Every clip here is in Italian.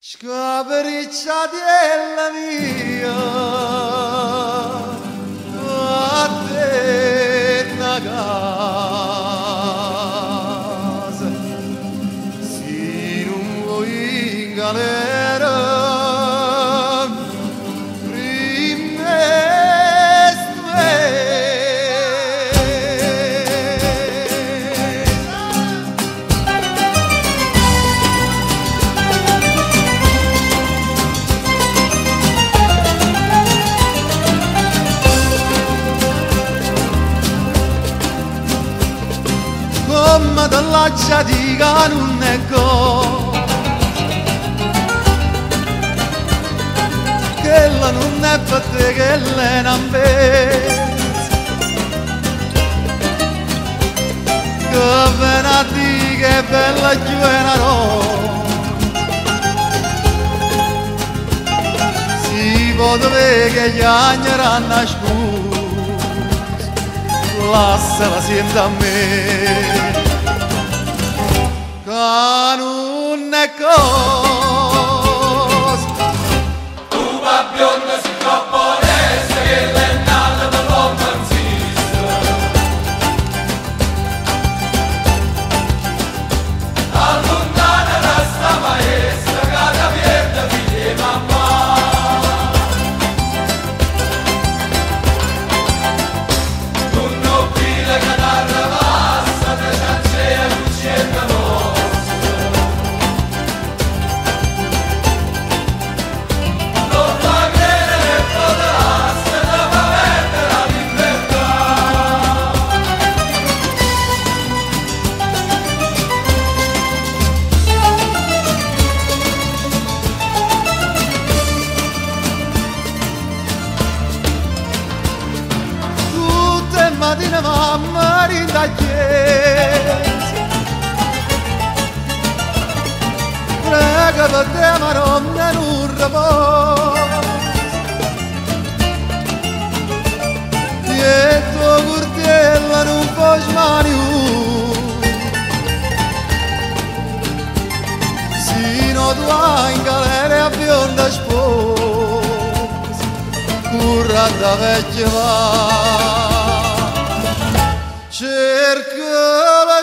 Scapricciatella mia, a te una casa, se non vuoi in galera, come della giatica non è go, quella non è per te, quella è una bellezza, che viene a dire che è bella giù è una rosa, si può vedere che gli agneranno a scusa, lasciala sempre a me, che non è cosa. Tu va bionda si troppo onesta, che l'è nata per l'uomo insiste. Allontana da sta maestra, che da pierde figli e mamma. Mattina mamma rinda chiesa, prega per te Maronna non riposa, e tua curtella non può smaniu, sino tu hai in galera a bionda sposa, curra da vecchia va. Cerca la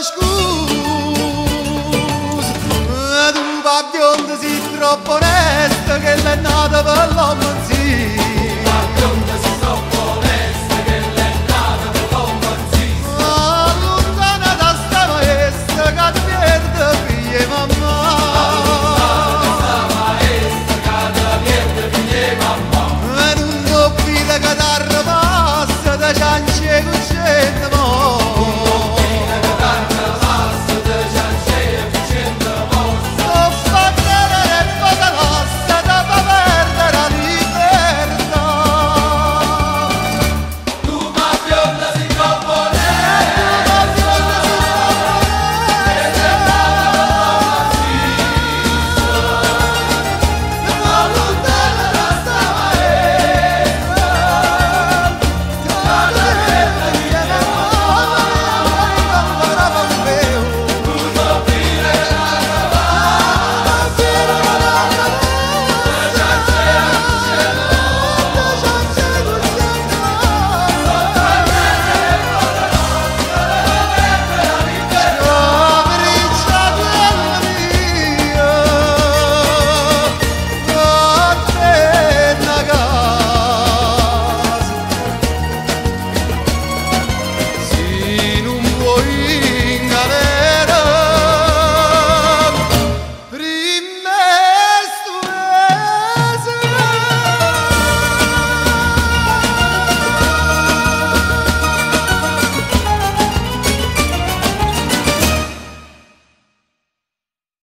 scusa, tu va bionda sei troppo onesta, che l'è nata per l'uomo